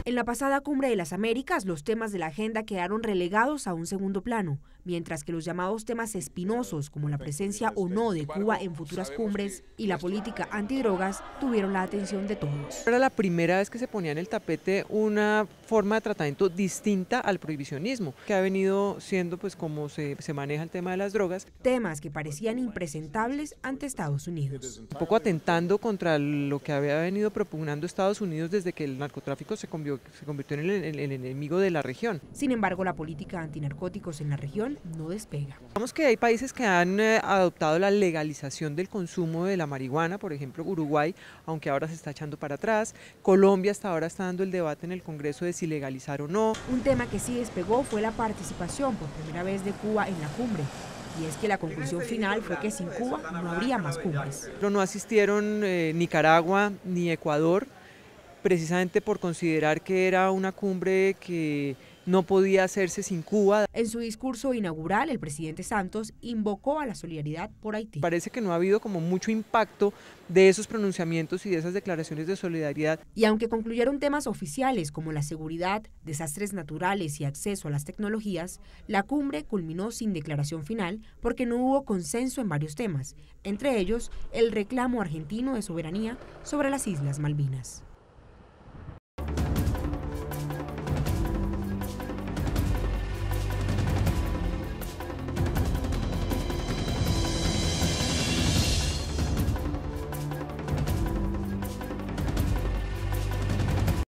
En la pasada Cumbre de las Américas, los temas de la agenda quedaron relegados a un segundo plano, mientras que los llamados temas espinosos, como la presencia o no de Cuba en futuras cumbres y la política antidrogas, tuvieron la atención de todos. Era la primera vez que se ponía en el tapete una forma de tratamiento distinta al prohibicionismo, que ha venido siendo pues como se maneja el tema de las drogas. Temas que parecían impresentables ante Estados Unidos. Un poco atentando contra lo que había venido propugnando Estados Unidos desde que el narcotráfico se convirtió en el enemigo de la región. Sin embargo, la política antinarcóticos en la región no despega. Vamos que hay países que han adoptado la legalización del consumo de la marihuana, por ejemplo Uruguay, aunque ahora se está echando para atrás. Colombia hasta ahora está dando el debate en el Congreso de si legalizar o no. Un tema que sí despegó fue la participación por primera vez de Cuba en la cumbre. Y es que la conclusión final fue que sin Cuba no habría más cumbres. Pero no asistieron Nicaragua ni Ecuador, precisamente por considerar que era una cumbre que no podía hacerse sin Cuba. En su discurso inaugural, el presidente Santos invocó a la solidaridad por Haití. Parece que no ha habido como mucho impacto de esos pronunciamientos y de esas declaraciones de solidaridad. Y aunque concluyeron temas oficiales como la seguridad, desastres naturales y acceso a las tecnologías, la cumbre culminó sin declaración final porque no hubo consenso en varios temas, entre ellos el reclamo argentino de soberanía sobre las Islas Malvinas.